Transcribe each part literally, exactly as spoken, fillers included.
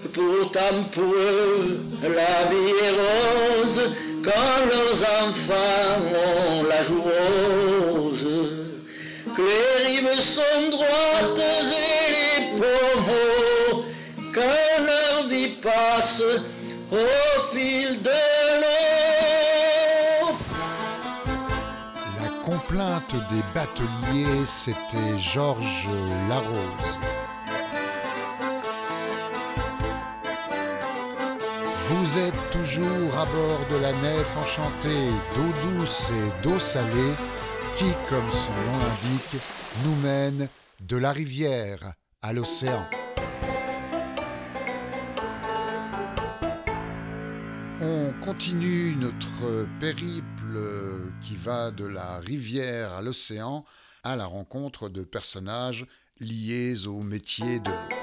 Pourtant pour eux, la vie est rose, quand leurs enfants ont la joue rose. Que les rives sont droites et les pommeaux, que leur vie passe au fil de l'eau. La complainte des bateliers, c'était Georges Larose. Vous êtes toujours à bord de la nef enchantée d'eau douce et d'eau salée qui, comme son nom l'indique, nous mène de la rivière à l'océan. On continue notre périple qui va de la rivière à l'océan à la rencontre de personnages liés au métier de l'eau.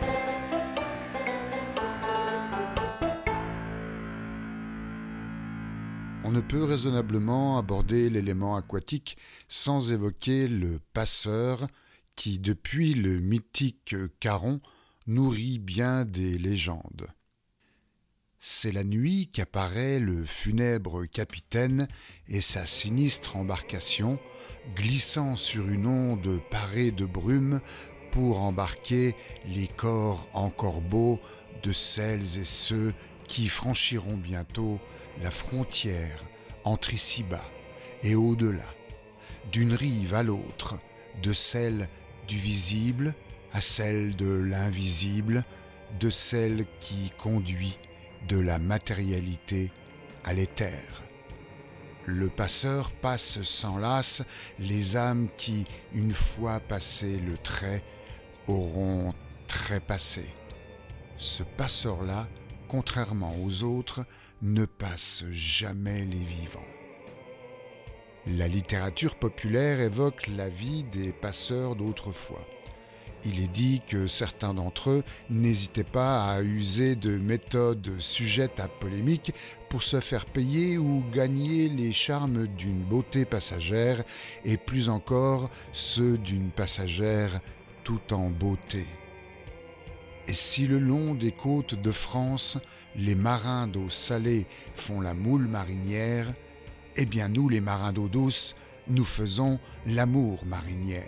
On ne peut raisonnablement aborder l'élément aquatique sans évoquer le passeur qui, depuis le mythique Caron, nourrit bien des légendes. C'est la nuit qu'apparaît le funèbre capitaine et sa sinistre embarcation, glissant sur une onde parée de brume pour embarquer les corps encore beaux de celles et ceux qui franchiront bientôt la frontière entre ici-bas et au-delà, d'une rive à l'autre, de celle du visible à celle de l'invisible, de celle qui conduit de la matérialité à l'éther. Le passeur passe sans lasse les âmes qui, une fois passé le trait, auront trépassé. Ce passeur-là, contrairement aux autres, ne passe jamais les vivants. La littérature populaire évoque la vie des passeurs d'autrefois. Il est dit que certains d'entre eux n'hésitaient pas à user de méthodes sujettes à polémique pour se faire payer ou gagner les charmes d'une beauté passagère et plus encore ceux d'une passagère tout en beauté. Et si le long des côtes de France, les marins d'eau salée font la moule marinière, eh bien nous, les marins d'eau douce, nous faisons l'amour marinière.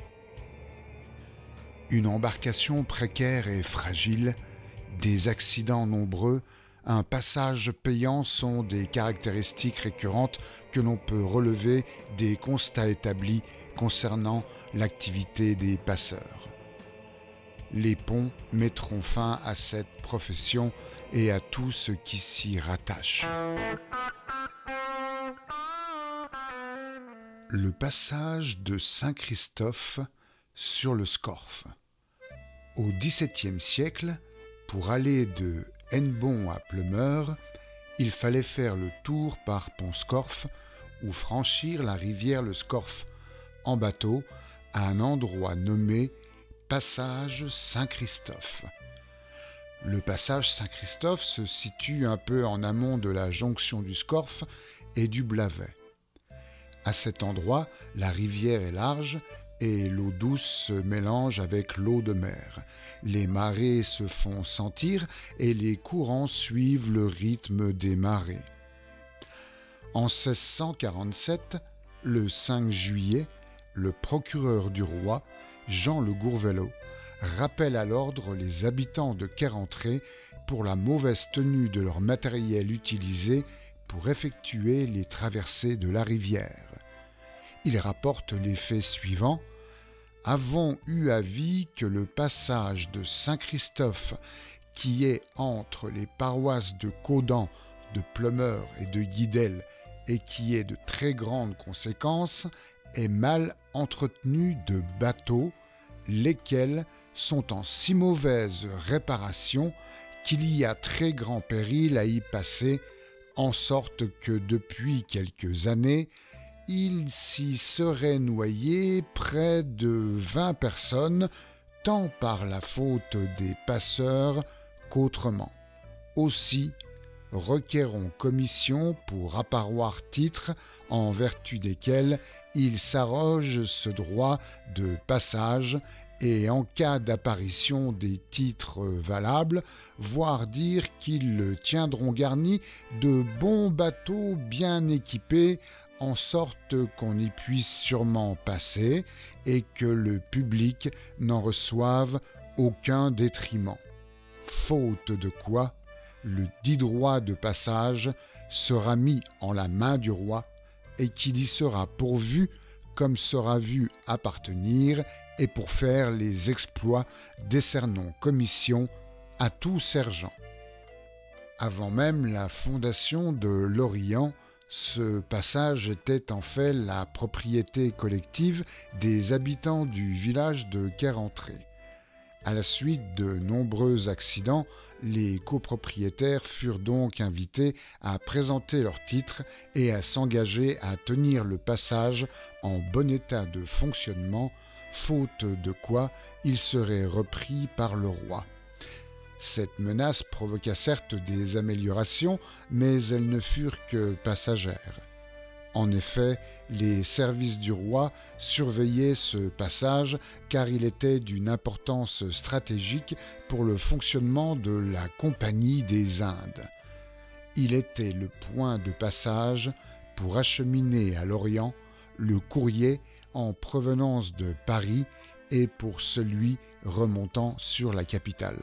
Une embarcation précaire et fragile, des accidents nombreux, un passage payant sont des caractéristiques récurrentes que l'on peut relever des constats établis concernant l'activité des passeurs. Les ponts mettront fin à cette profession et à tout ce qui s'y rattache. Le passage de Saint-Christophe sur le Scorff. Au dix-septième siècle, pour aller de Hennebont à Pleumeur, il fallait faire le tour par Pont-Scorff ou franchir la rivière le Scorff en bateau à un endroit nommé Passage Saint-Christophe. Le passage Saint-Christophe se situe un peu en amont de la jonction du Scorff et du Blavet. À cet endroit, la rivière est large et l'eau douce se mélange avec l'eau de mer. Les marées se font sentir et les courants suivent le rythme des marées. En seize cent quarante-sept, le cinq juillet, le procureur du roi, Jean Le Gourvelot, rappelle à l'ordre les habitants de Quérentré pour la mauvaise tenue de leur matériel utilisé pour effectuer les traversées de la rivière. Il rapporte les faits suivants. « Avons eu avis que le passage de Saint-Christophe, qui est entre les paroisses de Caudan, de Pleumeur et de Guidel, et qui est de très grandes conséquences, est mal entretenu de bateaux, lesquels sont en si mauvaise réparation qu'il y a très grand péril à y passer, en sorte que depuis quelques années, il s'y serait noyé près de vingt personnes, tant par la faute des passeurs qu'autrement. Aussi, requérons commission pour apparoir titre en vertu desquels il s'arroge ce droit de passage et en cas d'apparition des titres valables, voire dire qu'ils le tiendront garni de bons bateaux bien équipés en sorte qu'on y puisse sûrement passer et que le public n'en reçoive aucun détriment. Faute de quoi, le dit droit de passage sera mis en la main du roi et qu'il y sera pourvu comme sera vu appartenir et pour faire les exploits décernons commission à tout sergent. Avant même la fondation de l'Orient, ce passage était en fait la propriété collective des habitants du village de Querrentré. À la suite de nombreux accidents, les copropriétaires furent donc invités à présenter leurs titres et à s'engager à tenir le passage en bon état de fonctionnement, faute de quoi il serait repris par le roi. Cette menace provoqua certes des améliorations, mais elles ne furent que passagères. En effet, les services du roi surveillaient ce passage car il était d'une importance stratégique pour le fonctionnement de la Compagnie des Indes. Il était le point de passage pour acheminer à l'Orient le courrier en provenance de Paris et pour celui remontant sur la capitale.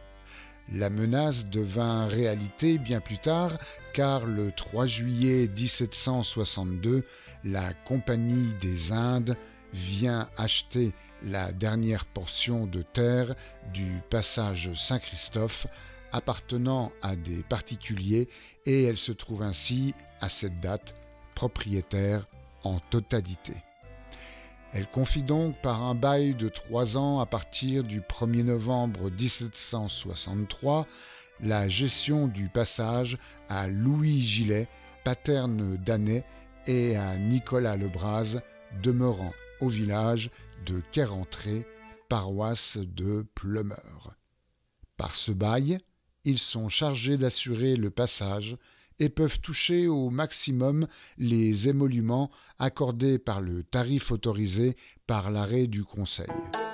La menace devint réalité bien plus tard, car le trois juillet dix-sept cent soixante-deux, la Compagnie des Indes vient acheter la dernière portion de terre du passage Saint-Christophe appartenant à des particuliers et elle se trouve ainsi, à cette date, propriétaire en totalité. Elle confie donc par un bail de trois ans à partir du premier novembre dix-sept cent soixante-trois la gestion du passage à Louis Gillet, paterne d'Annay, et à Nicolas Lebras, demeurant au village de Querrentré, paroisse de Pleumeur. Par ce bail, ils sont chargés d'assurer le passage et peuvent toucher au maximum les émoluments accordés par le tarif autorisé par l'arrêt du Conseil.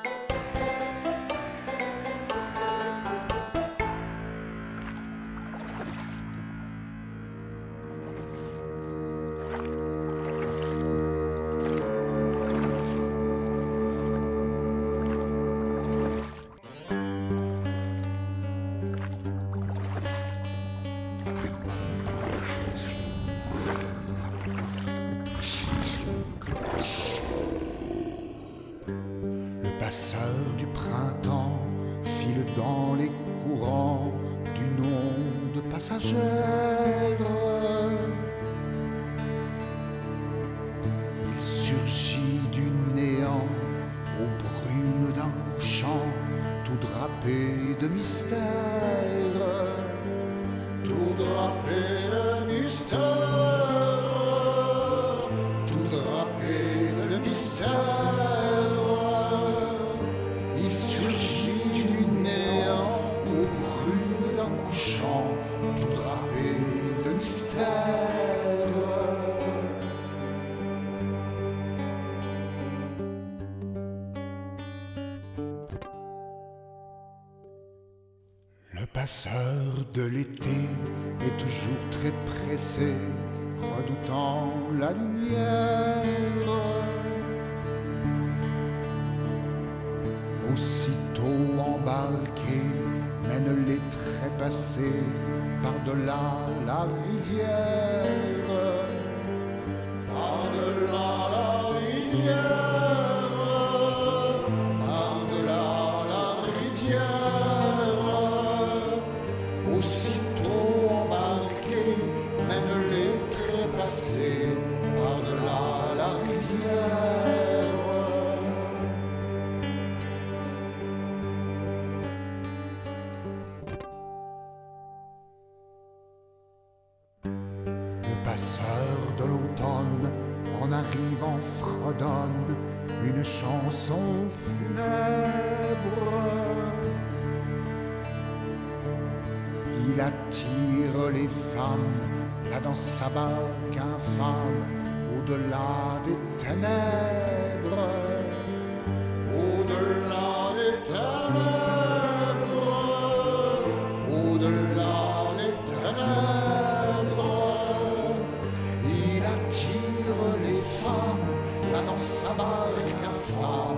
Passeur du printemps file dans les courants du nom de passagère. Il surgit du néant aux brumes d'un couchant, tout drapé de mystère, tout drapé de mystère, tout drapé de mystère. Tout drapé de mystère. Le passeur de l'été est toujours très pressé, redoutant la lumière. Aussitôt embarqué, mène les trépassés par-delà la rivière, par-delà la rivière, par-delà la rivière. Aussitôt embarqué, mène les trépassés par-delà la rivière. Passeur de l'automne, en arrivant fredonne une chanson funèbre. Il attire les femmes là dans sa barque infâme, au-delà des ténèbres, au-delà des ténèbres, au-delà des ténèbres. Il attire les femmes là dans sa barque infâme,